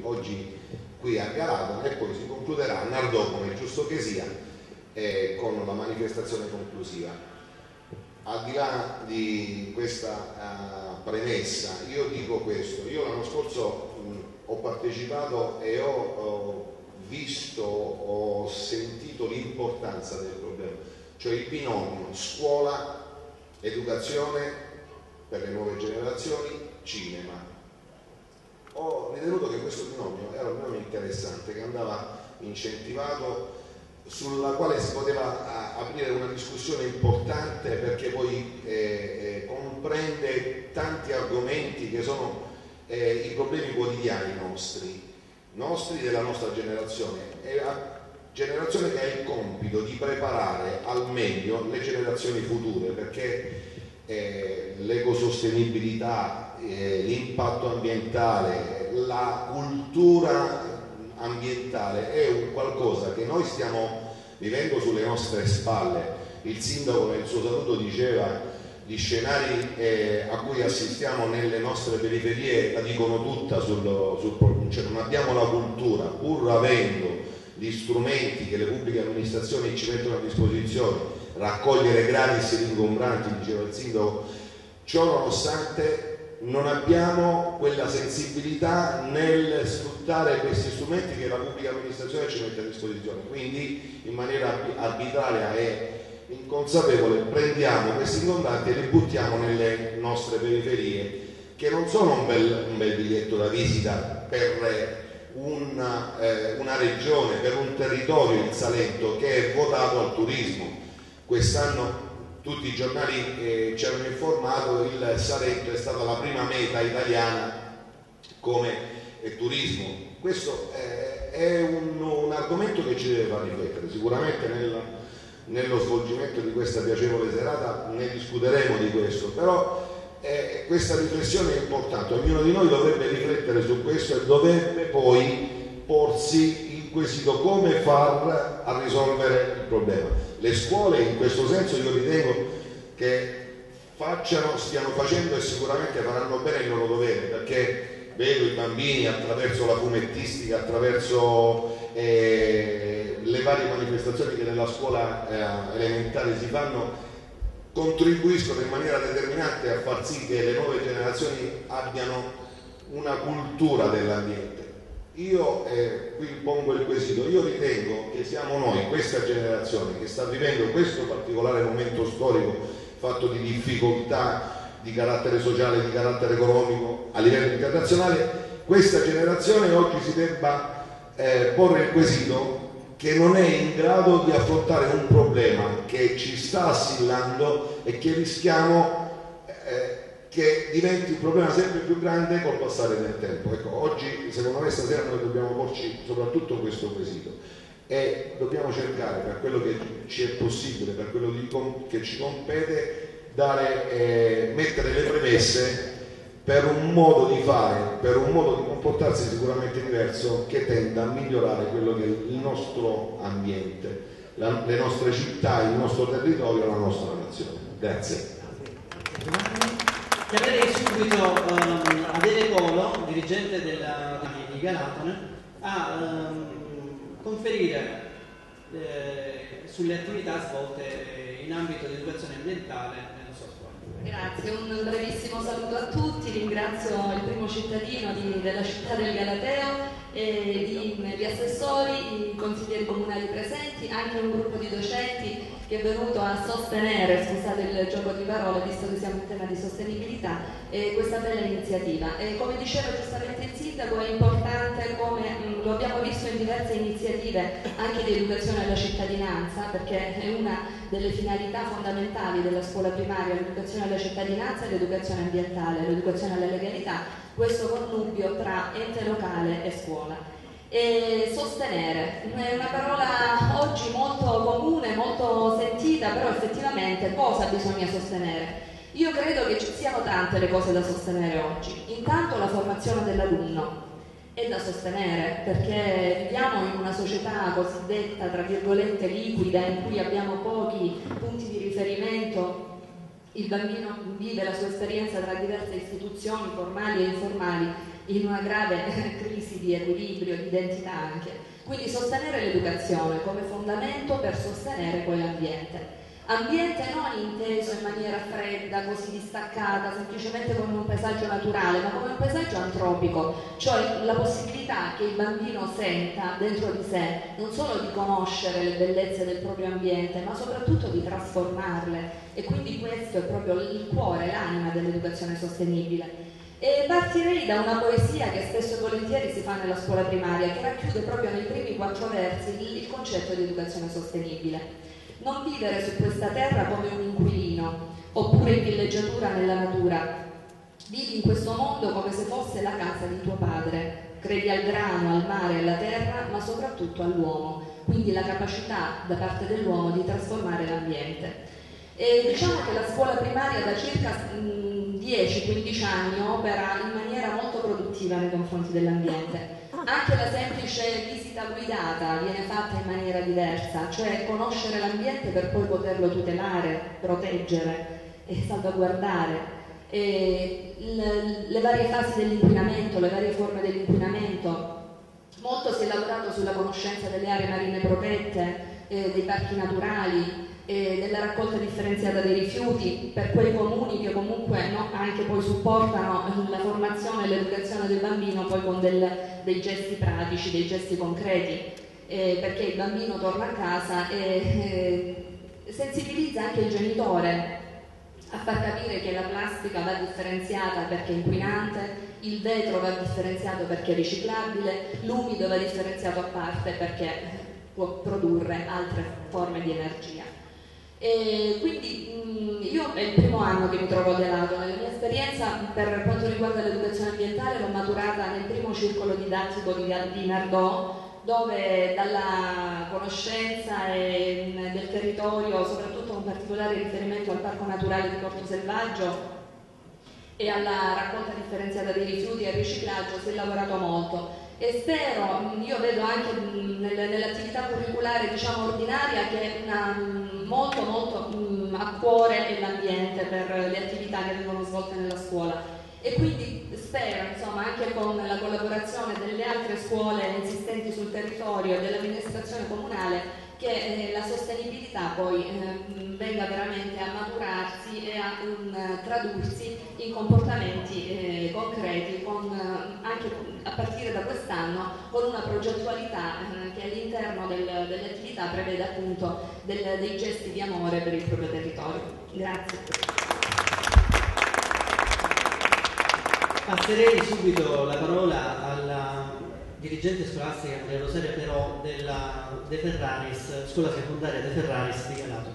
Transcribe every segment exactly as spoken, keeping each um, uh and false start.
oggi qui a Galata, e poi si concluderà a Nardò, come è giusto che sia, eh, con la manifestazione conclusiva. Al di là di questa uh, premessa, io dico questo: io l'anno scorso mh, ho partecipato e ho, ho visto, ho sentito l'importanza del problema, cioè il binomio scuola, educazione per le nuove generazioni, cinema. Ho ritenuto che questo binomio era un binomio interessante, che andava incentivato, sulla quale si poteva aprire una discussione importante, perché poi eh, eh, comprende tanti argomenti che sono eh, i problemi quotidiani nostri, nostri della nostra generazione, è la generazione che ha il compito di preparare al meglio le generazioni future, perché eh, l'ecosostenibilità, eh, l'impatto ambientale, la cultura ambientale è un qualcosa che noi stiamo vivendo sulle nostre spalle. Il sindaco nel suo saluto diceva: gli scenari eh, a cui assistiamo nelle nostre periferie la dicono tutta sul, sul cioè non abbiamo la cultura, pur avendo gli strumenti che le pubbliche amministrazioni ci mettono a disposizione, raccogliere gratis gli ingombranti, diceva il sindaco, ciò nonostante non abbiamo quella sensibilità nel sfruttare questi strumenti che la pubblica amministrazione ci mette a disposizione. Quindi in maniera arbitraria e inconsapevole prendiamo questi ingombranti e li buttiamo nelle nostre periferie, che non sono un bel, un bel biglietto da visita per una, eh, una regione, per un territorio, il Salento, che è votato al turismo. Quest'anno tutti i giornali eh, ci hanno informato che il Salento è stata la prima meta italiana come eh, turismo. Questo eh, è un, un argomento che ci deve far riflettere. Sicuramente nel, nello svolgimento di questa piacevole serata ne discuteremo di questo, però eh, questa riflessione è importante. Ognuno di noi dovrebbe riflettere su questo e dovrebbe poi porsi il quesito: come far a risolvere il problema. Le scuole in questo senso io ritengo che facciano, stiano facendo e sicuramente faranno bene il loro dovere, perché vedo i bambini attraverso la fumettistica, attraverso eh, le varie manifestazioni che nella scuola eh, elementare si fanno, contribuiscono in maniera determinante a far sì che le nuove generazioni abbiano una cultura dell'ambiente. Io eh, qui pongo il quesito: io ritengo che siamo noi, questa generazione che sta vivendo questo particolare momento storico fatto di difficoltà di carattere sociale, di carattere economico a livello internazionale, questa generazione oggi si debba eh, porre il quesito che non è in grado di affrontare un problema che ci sta assillando e che rischiamo eh, che diventi un problema sempre più grande col passare del tempo. Ecco, oggi secondo me stasera noi dobbiamo porci soprattutto questo quesito e dobbiamo cercare, per quello che ci è possibile, per quello di, che ci compete, dare, eh, mettere le premesse per un modo di fare, per un modo di comportarsi sicuramente diverso, che tenda a migliorare quello che è il nostro ambiente, la, le nostre città, il nostro territorio, la nostra nazione. Grazie. Chiamerei subito um, Adele Colo, dirigente della, di Galatone, a um, conferire eh, sulle attività svolte in ambito di educazione ambientale nella sua scuola. Grazie, un brevissimo saluto a tutti, ringrazio il primo cittadino di, della città del Galateo, e di, gli assessori, i consiglieri comunali presenti, anche un gruppo di docenti che è venuto a sostenere, scusate il gioco di parole visto che siamo in tema di sostenibilità, eh, questa bella iniziativa. E come diceva giustamente il sindaco, è importante, come mh, lo abbiamo visto in diverse iniziative anche di educazione alla cittadinanza, perché è una delle finalità fondamentali della scuola primaria, l'educazione alla cittadinanza e l'educazione ambientale, l'educazione alla legalità, questo connubio tra ente locale e scuola. E sostenere è una parola oggi molto comune, molto sentita, però effettivamente cosa bisogna sostenere? Io credo che ci siano tante le cose da sostenere oggi. Intanto la formazione dell'alunno è da sostenere, perché viviamo in una società cosiddetta tra virgolette liquida, in cui abbiamo pochi punti di riferimento. Il bambino vive la sua esperienza tra diverse istituzioni formali e informali in una grave crisi di equilibrio, di identità anche. Quindi sostenere l'educazione come fondamento per sostenere poi l'ambiente. Ambiente non inteso in maniera fredda, così distaccata, semplicemente come un paesaggio naturale, ma come un paesaggio antropico, cioè la possibilità che il bambino senta dentro di sé non solo di conoscere le bellezze del proprio ambiente, ma soprattutto di trasformarle. E quindi questo è proprio il cuore, l'anima dell'educazione sostenibile. E partirei da una poesia che spesso e volentieri si fa nella scuola primaria, che racchiude proprio nei primi quattro versi il, il concetto di educazione sostenibile. Non vivere su questa terra come un inquilino, oppure in villeggiatura nella natura. Vivi in questo mondo come se fosse la casa di tuo padre. Credi al grano, al mare, alla terra, ma soprattutto all'uomo. Quindi la capacità da parte dell'uomo di trasformare l'ambiente. E diciamo che la scuola primaria da circa dieci quindici anni opera in maniera molto produttiva nei confronti dell'ambiente. Anche la semplice visita guidata viene fatta in maniera diversa, cioè conoscere l'ambiente per poi poterlo tutelare, proteggere e salvaguardare. E le, le varie fasi dell'inquinamento, le varie forme dell'inquinamento. Molto si è lavorato sulla conoscenza delle aree marine protette, eh, dei parchi naturali, eh, della raccolta differenziata dei rifiuti per quei comuni che comunque no, anche poi supportano la formazione e l'educazione del bambino poi con del, dei gesti pratici, dei gesti concreti, eh, perché il bambino torna a casa e eh, sensibilizza anche il genitore a far capire che la plastica va differenziata perché è inquinante, il vetro va differenziato perché è riciclabile, l'umido va differenziato a parte perché può produrre altre forme di energia. E quindi mh, io è il primo anno che mi trovo a Delato. La mia esperienza per quanto riguarda l'educazione ambientale l'ho maturata nel primo circolo didattico di, di Nardò, dove dalla conoscenza e, mh, del territorio, soprattutto con particolare riferimento al Parco Naturale di Porto Selvaggio e alla raccolta differenziata dei rifiuti e al riciclaggio, si è lavorato molto. E spero, io vedo anche nell'attività curriculare diciamo ordinaria che una, molto molto mh, a cuore è l'ambiente per le attività che vengono svolte nella scuola e quindi spero insomma anche con la collaborazione delle altre scuole esistenti sul territorio e dell'amministrazione comunale che eh, la sostenibilità poi eh, venga veramente a maturarsi e a um, tradursi in comportamenti eh, concreti con, eh, anche a partire da quest'anno con una progettualità eh, che all'interno del, delle attività prevede appunto del, dei gesti di amore per il proprio territorio. Grazie. Passerei subito la parola alla dirigente scolastica Maria Rosaria Però della De Ferraris, scuola secondaria De Ferraris di Galato.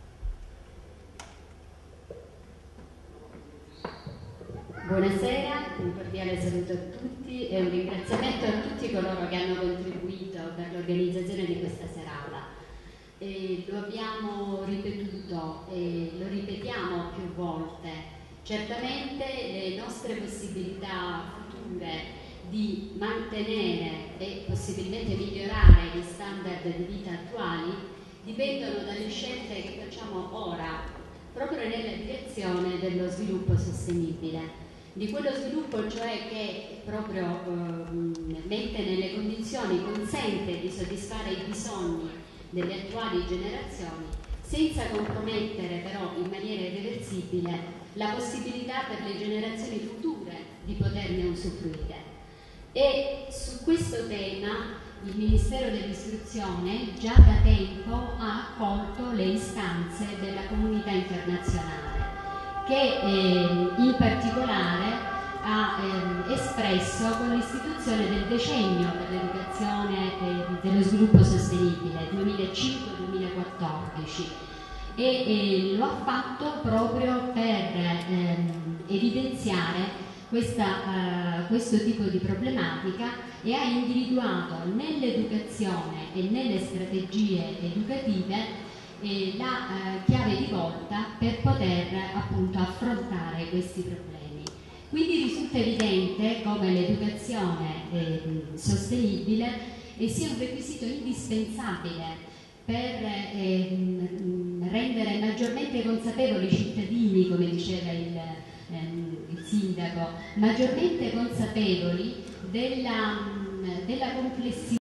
Buonasera, un cordiale saluto a tutti e un ringraziamento a tutti coloro che hanno contribuito per l'organizzazione di questa serata. E lo abbiamo ripetuto e lo ripetiamo più volte. Certamente le nostre possibilità future di mantenere e possibilmente migliorare gli standard di vita attuali dipendono dalle scelte che facciamo ora, proprio nella direzione dello sviluppo sostenibile, di quello sviluppo cioè che proprio eh, mette nelle condizioni, consente di soddisfare i bisogni delle attuali generazioni senza compromettere però in maniera irreversibile la possibilità per le generazioni future di poterne usufruire. E su questo tema il Ministero dell'Istruzione già da tempo ha accolto le istanze della comunità internazionale che eh, in particolare ha eh, espresso con l'istituzione del decennio per l'educazione e dello sviluppo sostenibile duemilacinque duemilaquattordici e eh, lo ha fatto proprio per eh, evidenziare Questa, uh, questo tipo di problematica e ha individuato nell'educazione e nelle strategie educative eh, la uh, chiave di volta per poter appunto affrontare questi problemi. Quindi risulta evidente come l'educazione eh, sostenibile eh, sia un requisito indispensabile per eh, rendere maggiormente consapevoli i cittadini, come diceva il il sindaco, maggiormente consapevoli della, nella complessità